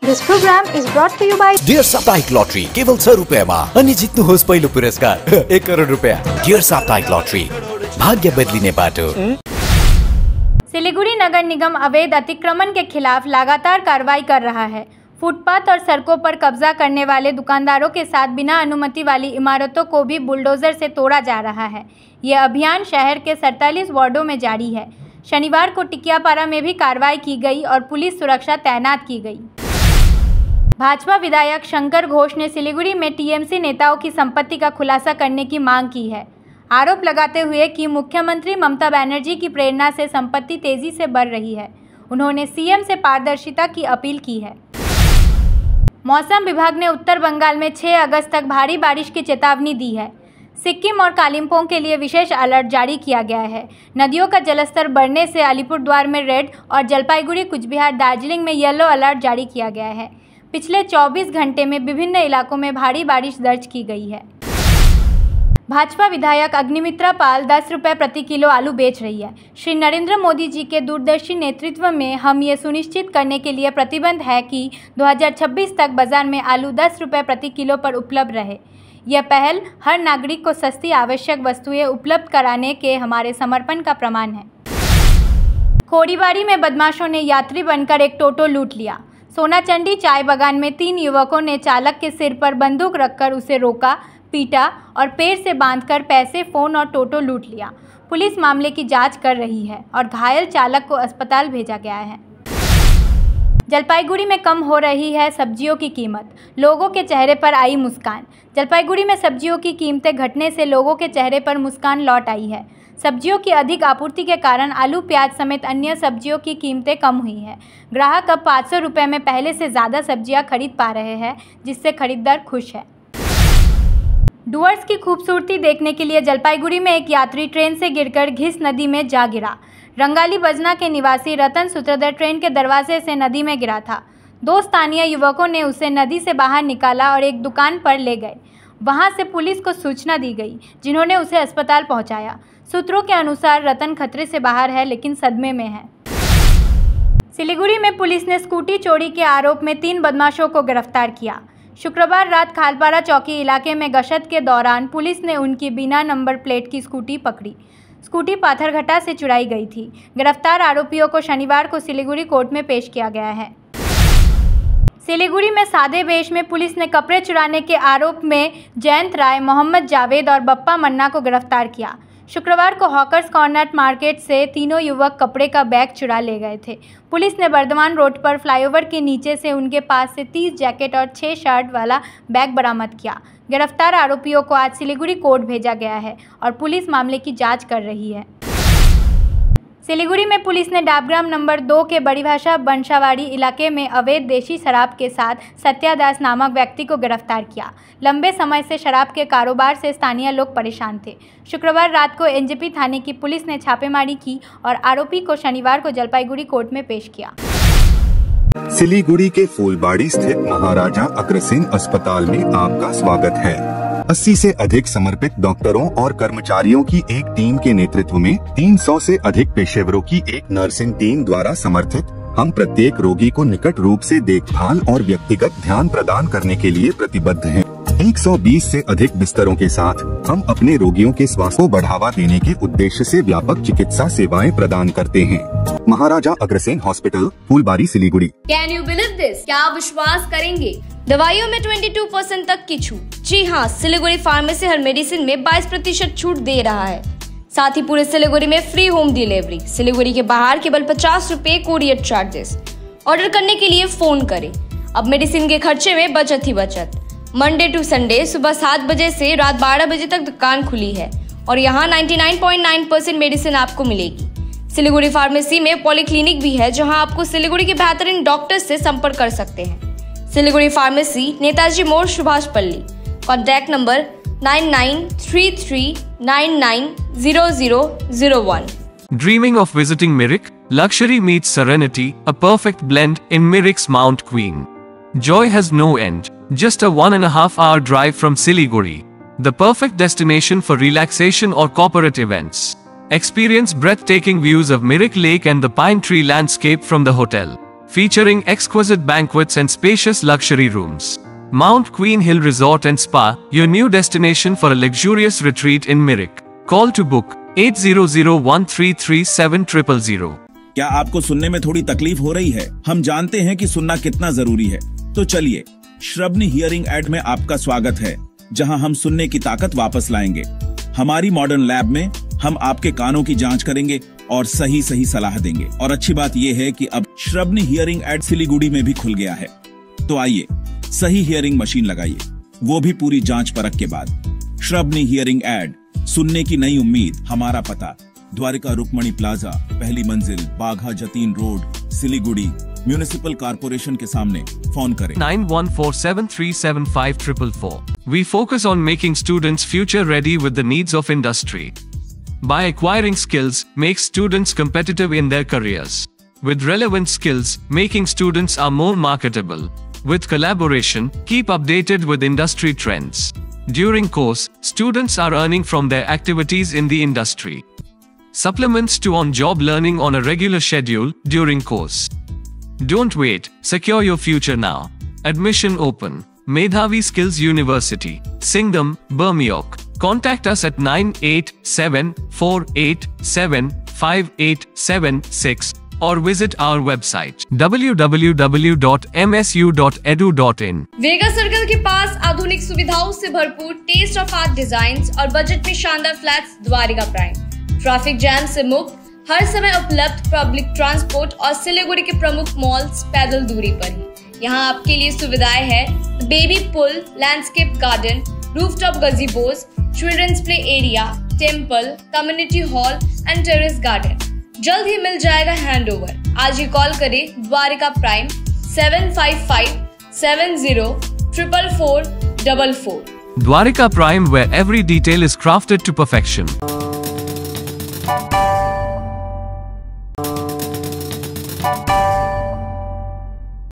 This program is brought to you by dear साप्ताहिक lottery केवल 100 रुपैयामा अनि जित्नुहोस् पहिलो पुरस्कार 1 करोड रुपैयाँ। डियर साप्ताहिक लॉटरी, भाग्य बदलिने बाटो। सिलीगुड़ी नगर निगम अवैध अतिक्रमण के खिलाफ लगातार कार्रवाई कर रहा है। फुटपाथ और सड़कों पर कब्जा करने वाले दुकानदारों के साथ बिना अनुमति वाली इमारतों को भी बुलडोजर से तोड़ा जा रहा है। यह अभियान शहर के 47 वार्डों में जारी है। शनिवार को टिकियापाड़ा में भी कार्रवाई की गई और पुलिस सुरक्षा तैनात की गई। भाजपा विधायक शंकर घोष ने सिलीगुड़ी में टीएमसी नेताओं की संपत्ति का खुलासा करने की मांग की है। आरोप लगाते हुए कि मुख्यमंत्री ममता बनर्जी की प्रेरणा से संपत्ति तेजी से बढ़ रही है। उन्होंने सीएम से पारदर्शिता की अपील की है। मौसम विभाग ने उत्तर बंगाल में 6 अगस्त तक भारी बारिश की चेतावनी दी है। सिक्किम और कालिम्पोंग के लिए विशेष अलर्ट जारी किया गया है। नदियों का जलस्तर बढ़ने से अलीपुरद्वार में रेड और जलपाईगुड़ी, कुचबिहार, दार्जिलिंग में येलो अलर्ट जारी किया गया है। पिछले 24 घंटे में विभिन्न इलाकों में भारी बारिश दर्ज की गई है। भाजपा विधायक अग्निमित्रा पाल 10 रुपये प्रति किलो आलू बेच रही है। श्री नरेंद्र मोदी जी के दूरदर्शी नेतृत्व में हम ये सुनिश्चित करने के लिए प्रतिबद्ध है कि 2026 तक बाजार में आलू 10 रुपये प्रति किलो पर उपलब्ध रहे। यह पहल हर नागरिक को सस्ती आवश्यक वस्तुएं उपलब्ध कराने के हमारे समर्पण का प्रमाण है। खोरीबाड़ी में बदमाशों ने यात्री बनकर एक टोटो लूट लिया। सोनाचंडी चाय बागान में 3 युवकों ने चालक के सिर पर बंदूक रखकर उसे रोका, पीटा और पैर से बांधकर पैसे, फोन और टोटो लूट लिया। पुलिस मामले की जांच कर रही है और घायल चालक को अस्पताल भेजा गया है। जलपाईगुड़ी में कम हो रही है सब्जियों की कीमत, लोगों के चेहरे पर आई मुस्कान। जलपाईगुड़ी में सब्जियों की कीमतें घटने से लोगों के चेहरे पर मुस्कान लौट आई है। सब्जियों की अधिक आपूर्ति के कारण आलू, प्याज समेत अन्य सब्जियों की कीमतें कम हुई हैं। ग्राहक अब 500 रुपये में पहले से ज़्यादा सब्जियां खरीद पा रहे हैं, जिससे खरीदार खुश है। डुअर्स की खूबसूरती देखने के लिए जलपाईगुड़ी में एक यात्री ट्रेन से गिरकर घिस नदी में जा गिरा। रंगाली बजना के निवासी रतन सूत्रधर ट्रेन के दरवाजे से नदी में गिरा था। 2 स्थानीय युवकों ने उसे नदी से बाहर निकाला और एक दुकान पर ले गए। वहां से पुलिस को सूचना दी गई, जिन्होंने उसे अस्पताल पहुंचाया। सूत्रों के अनुसार रतन खतरे से बाहर है, लेकिन सदमे में है। सिलीगुड़ी में पुलिस ने स्कूटी चोरी के आरोप में 3 बदमाशों को गिरफ्तार किया। शुक्रवार रात खालपारा चौकी इलाके में गश्त के दौरान पुलिस ने उनकी बिना नंबर प्लेट की स्कूटी पकड़ी। स्कूटी पाथरघाटा से चुराई गई थी। गिरफ्तार आरोपियों को शनिवार को सिलीगुड़ी कोर्ट में पेश किया गया है। सिलीगुड़ी में सादे वेश में पुलिस ने कपड़े चुराने के आरोप में जयंत राय, मोहम्मद जावेद और बप्पा मन्ना को गिरफ्तार किया। शुक्रवार को हॉकर्स कॉर्नर मार्केट से तीनों युवक कपड़े का बैग चुरा ले गए थे। पुलिस ने बर्धमान रोड पर फ्लाईओवर के नीचे से उनके पास से 30 जैकेट और 6 शर्ट वाला बैग बरामद किया। गिरफ्तार आरोपियों को आज सिलीगुड़ी कोर्ट भेजा गया है और पुलिस मामले की जांच कर रही है। सिलीगुड़ी में पुलिस ने डाबग्राम नंबर 2 के बड़ी भाषा बंशावाड़ी इलाके में अवैध देशी शराब के साथ सत्यादास नामक व्यक्ति को गिरफ्तार किया। लंबे समय से शराब के कारोबार से स्थानीय लोग परेशान थे। शुक्रवार रात को एनजेपी थाने की पुलिस ने छापेमारी की और आरोपी को शनिवार को जलपाईगुड़ी कोर्ट में पेश किया। सिलीगुड़ी के फूलबाड़ी स्थित महाराजा अग्रसेन अस्पताल में आपका स्वागत है। 80 से अधिक समर्पित डॉक्टरों और कर्मचारियों की एक टीम के नेतृत्व में 300 से अधिक पेशेवरों की एक नर्सिंग टीम द्वारा समर्थित हम प्रत्येक रोगी को निकट रूप से देखभाल और व्यक्तिगत ध्यान प्रदान करने के लिए प्रतिबद्ध हैं। 120 से अधिक बिस्तरों के साथ हम अपने रोगियों के स्वास्थ्य को बढ़ावा देने के उद्देश्य से व्यापक चिकित्सा सेवाएं प्रदान करते हैं। Maharaja Agrasen hospital, Phulbari, Siliguri. Can you believe this? क्या आप विश्वास करेंगे? दवाइयों में 22% तक की छूट। जी हाँ, सिलीगुड़ी फार्मेसी हर मेडिसिन में 22% छूट दे रहा है। साथ ही पूरे सिलीगुड़ी में फ्री होम डिलीवरी। सिलीगुड़ी के बाहर केवल 50 रुपए कोरियर चार्जेस। ऑर्डर करने के लिए फोन करें। अब मेडिसिन के खर्चे में बचत ही बचत। मंडे टू संडे सुबह 7 बजे से रात 12 बजे तक दुकान खुली है और यहाँ 99.9% मेडिसिन आपको मिलेगी। सिलीगुड़ी फार्मेसी में पॉलीक्लिनिक भी है, जहाँ आपको सिलीगुड़ी के बेहतरीन डॉक्टर से संपर्क कर सकते हैं। सिलीगुड़ी फार्मेसी, नेताजी मोड़, Subhash Palli. Contact number 9933990001। Dreaming of visiting Mirik? Luxury meets serenity, a perfect blend in Mirik's Mount Queen. Joy has no end. Just a 1.5 hour drive from Siliguri. The perfect destination for relaxation or corporate events. Experience breathtaking views of Mirik Lake and the pine tree landscape from the hotel. featuring exquisite banquets and spacious luxury rooms. Mount Queen Hill Resort and Spa, your new destination for a luxurious retreat in Mirik. Call to book 8001337000. क्या आपको सुनने में थोड़ी तकलीफ हो रही है? हम जानते हैं कि सुनना कितना जरूरी है। तो चलिए, श्रवणी हियरिंग एड में आपका स्वागत है, जहां हम सुनने की ताकत वापस लाएंगे। हमारी मॉडर्न लैब में हम आपके कानों की जांच करेंगे और सही सलाह देंगे। और अच्छी बात यह है कि अब श्रवणी हियरिंग एड सिलीगुड़ी में भी खुल गया है। तो आइए, सही हियरिंग मशीन लगाइए, वो भी पूरी जांच परख के बाद। श्रवणी हियरिंग एड, सुनने की नई उम्मीद। हमारा पता द्वारिका रुक्मणी प्लाजा, पहली मंजिल, Bagha Jatin road, Siliguri, municipal corporation के सामने। फोन करें 9147375444. We focus on making students future ready with the needs of industry. By acquiring skills, make students competitive in their careers. With relevant skills, making students are more marketable. With collaboration, keep updated with industry trends. During course, students are earning from their activities in the industry. Supplements to on-job learning on a regular schedule during course. Don't wait, secure your future now. Admission open. Medhavi Skills University, Singham, Bermioc. Contact us at 9874875876 or visit our website www.msu.edu.in. Vega circle के पास आधुनिक सुविधाओं से भरपूर taste of art designs और budget में शानदार flats Dwarika prime. Traffic jam से मुक्त, हर समय उपलब्ध पब्लिक ट्रांसपोर्ट और सिलीगुड़ी के प्रमुख मॉल्स पैदल दूरी पर ही। यहाँ आपके लिए सुविधाएं हैं baby pool, landscape garden, rooftop gazebos, children's play area, temple, community hall and terrace garden. जल्द ही मिल जाएगा हैंडओवर। आज ही कॉल करें Dwarika prime 7557044444। Dwarika Prime, where every detail is crafted to perfection.